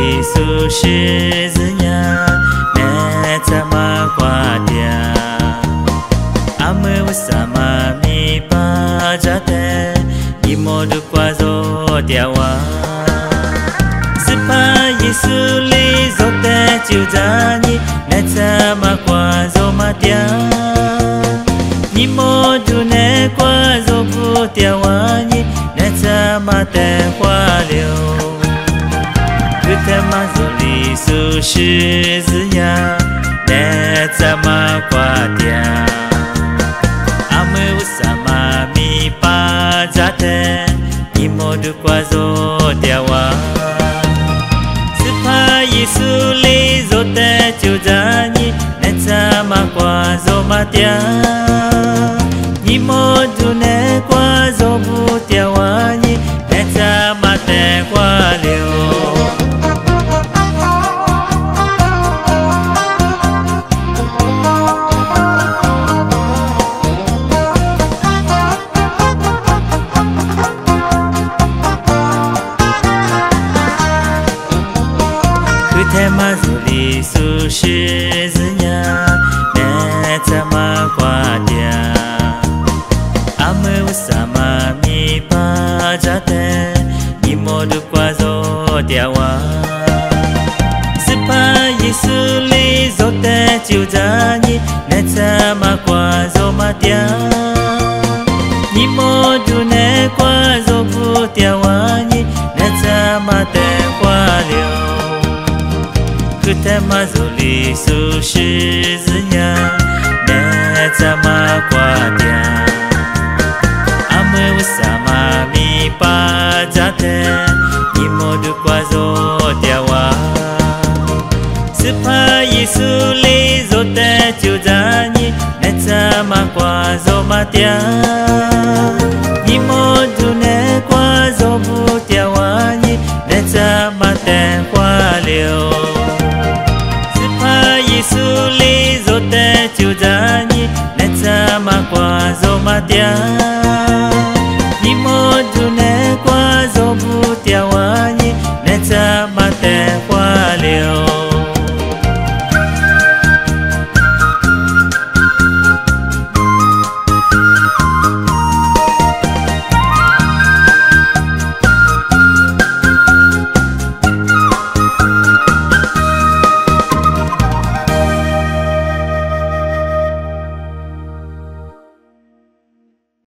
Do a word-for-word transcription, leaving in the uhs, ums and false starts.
lý su shi dư nhà nè cha ma qua tia ame usama mi pa jate imo du qua zo tia wa sipa yesu li zo te chiu za ni nè cha ma qua zo ma tia imo du nè qua zo bu tia wa ni nè cha ma te qua liu cứ thế mà rồi lý su shi dư ya nè cha ma qua tia ame usama mi pa jate imo du qua zo tia wa sipa yesu li zo te chiu za ni nè cha ma qua zo ma tia imo du nè qua zo bu tia wa ni nè cha ma te qua liu thế mà dù lý su shi dư nhà nè cha ma qua tia ame usama mi pa jate imo du qua zo tia wa sipa yesu li zo te chiu za ni nè cha ma qua zo ma tia imo du nè qua zo bu tia wa ni nè cha ma te qua liu cứ thế mà dù lý su shi dư nhà nè cha ma qua tia ame usama mi pa jate imo du qua zo tia wa sipa yesu li zo te chiu za ni nè cha ma qua zo ma tia imo du nè qua zo bu tia wa ni nè cha ma te qua liu yesu li zo te chiu za ni nè cha ma qua zo ma tia